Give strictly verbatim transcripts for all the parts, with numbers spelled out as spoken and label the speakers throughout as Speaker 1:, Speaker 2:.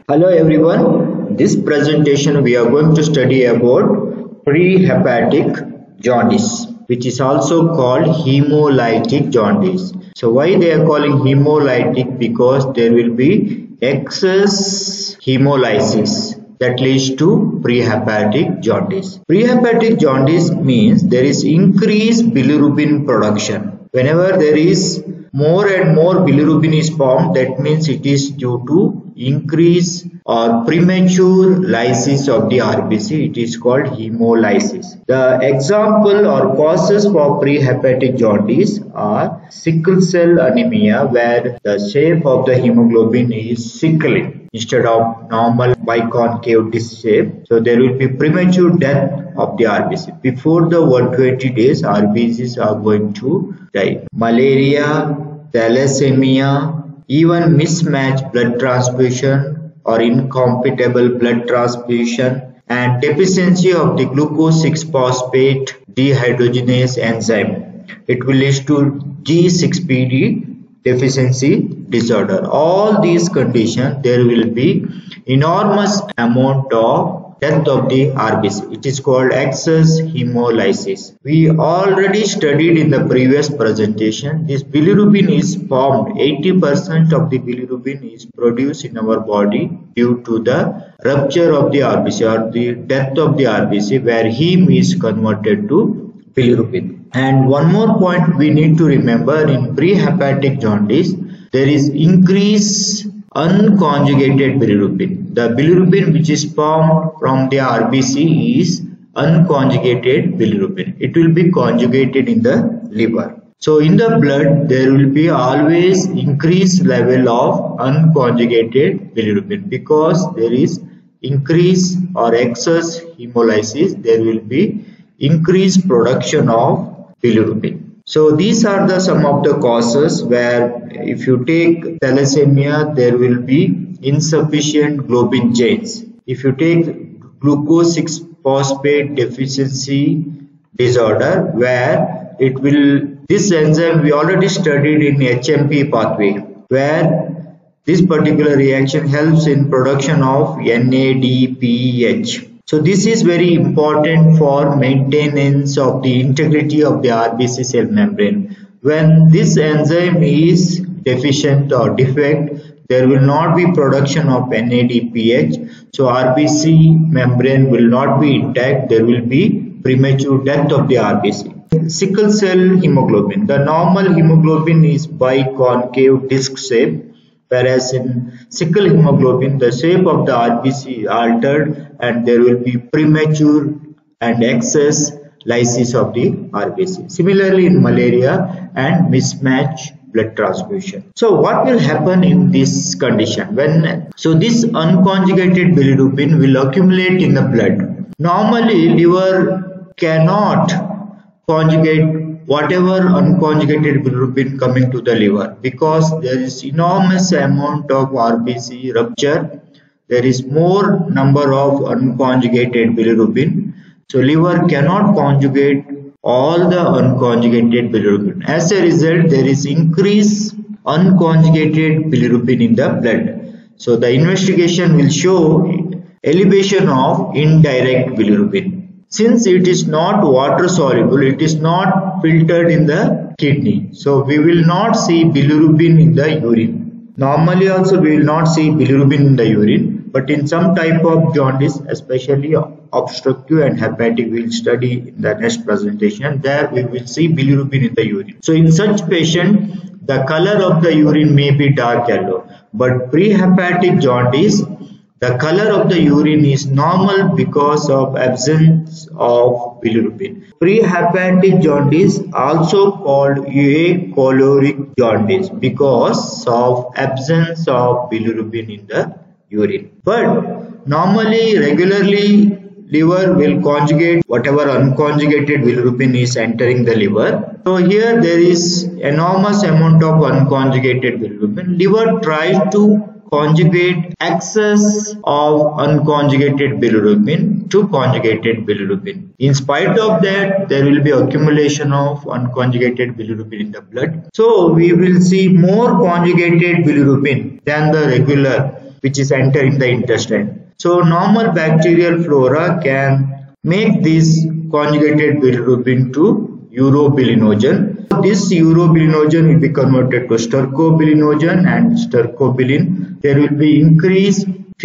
Speaker 1: Hello everyone, this presentation we are going to study about prehepatic jaundice, which is also called hemolytic jaundice. So why they are calling hemolytic? Because there will be excess hemolysis that leads to prehepatic jaundice. Prehepatic jaundice means there is increased bilirubin production. Whenever there is more and more bilirubin is formed, that means it is due to increase or premature lysis of the R B C. It is called hemolysis. The example or causes for prehepatic jaundice are sickle cell anemia, where the shape of the hemoglobin is sickling instead of normal biconcave disc shape. So there will be premature death of the R B C. Before the one hundred twenty days, R B Cs are going to die. Malaria, thalassemia, even mismatched blood transfusion or incompatible blood transfusion, and deficiency of the glucose six phosphate dehydrogenase enzyme. It will lead to G six P D deficiency disorder. All these conditions, there will be enormous amount of death of the R B C. It is called excess hemolysis. We already studied in the previous presentation. This bilirubin is formed. eighty percent of the bilirubin is produced in our body due to the rupture of the R B C or the death of the R B C, where heme is converted to bilirubin. And one more point we need to remember: in prehepatic jaundice, there is increased unconjugated bilirubin. The bilirubin which is formed from the R B C is unconjugated bilirubin. It will be conjugated in the liver. So in the blood, there will be always increased level of unconjugated bilirubin. Because there is increase or excess hemolysis, there will be increased production of bilirubin. So these are the some of the causes, where if you take thalassemia, there will be insufficient globin chains. If you take glucose six phosphate deficiency disorder, where it will, this enzyme we already studied in H M P pathway, where this particular reaction helps in production of N A D P H. So this is very important for maintenance of the integrity of the R B C cell membrane. When this enzyme is deficient or defect, there will not be production of N A D P H. So R B C membrane will not be intact. There will be premature death of the R B C. Sickle cell hemoglobin. The normal hemoglobin is biconcave disc shape, whereas in sickle hemoglobin, the shape of the R B C is altered and there will be premature and excess lysis of the R B C. Similarly in malaria and mismatched blood transfusion. So what will happen in this condition? When so this unconjugated bilirubin will accumulate in the blood. Normally liver cannot conjugate whatever unconjugated bilirubin coming to the liver, because there is enormous amount of R B C rupture. There is more number of unconjugated bilirubin. So liver cannot conjugate all the unconjugated bilirubin. As a result, there is increased unconjugated bilirubin in the blood. So the investigation will show elevation of indirect bilirubin. Since it is not water soluble, it is not filtered in the kidney. So we will not see bilirubin in the urine. Normally also we will not see bilirubin in the urine, but in some type of jaundice, especially obstructive and hepatic, we will study in the next presentation. There we will see bilirubin in the urine. So in such patient, the color of the urine may be dark yellow, but prehepatic jaundice, the color of the urine is normal because of absence of bilirubin. Prehepatic jaundice, also called acholoric jaundice, because of absence of bilirubin in the urine. But normally, regularly, liver will conjugate whatever unconjugated bilirubin is entering the liver. So here there is enormous amount of unconjugated bilirubin. Liver tries to conjugate excess of unconjugated bilirubin to conjugated bilirubin. In spite of that, there will be accumulation of unconjugated bilirubin in the blood. So we will see more conjugated bilirubin than the regular which is entering the intestine. So normal bacterial flora can make this conjugated bilirubin to urobilinogen. This urobilinogen will be converted to stercobilinogen, and stercobilin, there will be increased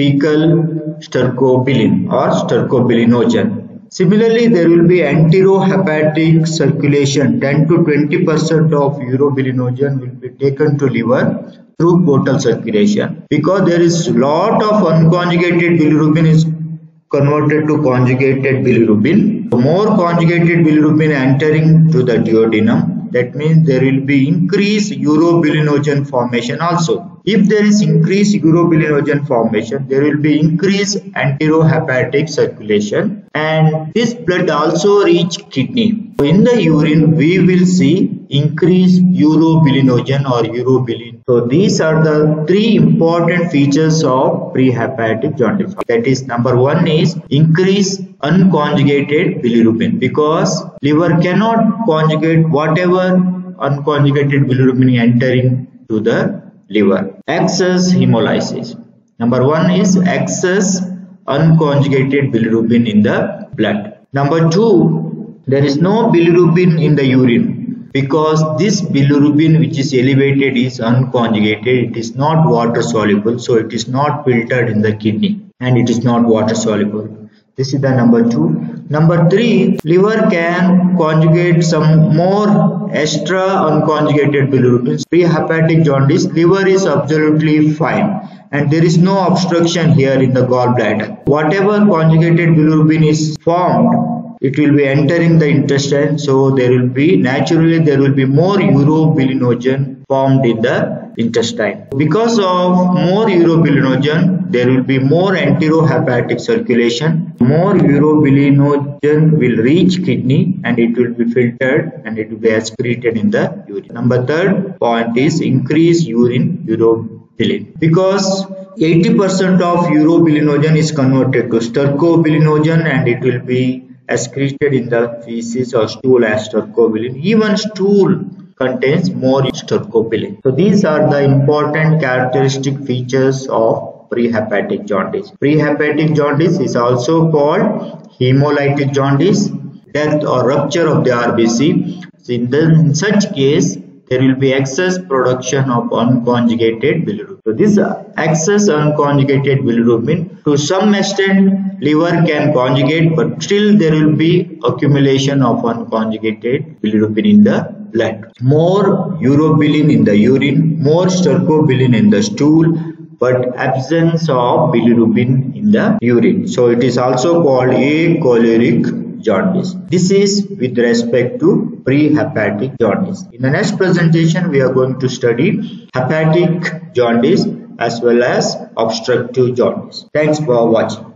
Speaker 1: fecal stercobilin or stercobilinogen. Similarly, there will be enterohepatic circulation. ten to twenty percent of urobilinogen will be taken to liver through portal circulation. Because there is lot of unconjugated bilirubin is converted to conjugated bilirubin. The more conjugated bilirubin entering to the duodenum, that means there will be increased urobilinogen formation also. If there is increased urobilinogen formation, there will be increased enterohepatic circulation, and this blood also reach kidney. In the urine, we will see increased urobilinogen or urobilin. So these are the three important features of prehepatic jaundice. That is, number one is increased unconjugated bilirubin, because liver cannot conjugate whatever unconjugated bilirubin entering to the liver. Excess hemolysis. Number one is excess unconjugated bilirubin in the blood. Number two, there is no bilirubin in the urine, because this bilirubin which is elevated is unconjugated. It is not water soluble, so it is not filtered in the kidney, and it is not water soluble. This is the number two. Number three, liver can conjugate some more extra unconjugated bilirubin. Prehepatic jaundice, liver is absolutely fine, and there is no obstruction here in the gallbladder. Whatever conjugated bilirubin is formed, it will be entering the intestine, so there will be naturally there will be more urobilinogen formed in the intestine. Because of more urobilinogen, there will be more enterohepatic circulation. More urobilinogen will reach kidney, and it will be filtered and it will be excreted in the urine. Number third point is increased urine urobilin, because eighty percent of urobilinogen is converted to stercobilinogen, and it will be excreted in the feces or stool as stercobilin. Even stool contains more stercobilin. So these are the important characteristic features of prehepatic jaundice. Prehepatic jaundice is also called hemolytic jaundice, death or rupture of the R B C. So in, the, in such case, there will be excess production of unconjugated bilirubin. So this excess unconjugated bilirubin, to some extent liver can conjugate, but still there will be accumulation of unconjugated bilirubin in the blood. More urobilin in the urine, more stercobilin in the stool, but absence of bilirubin in the urine. So it is also called acholeric jaundice. This is with respect to prehepatic jaundice. In the next presentation, we are going to study hepatic jaundice as well as obstructive jaundice. Thanks for watching.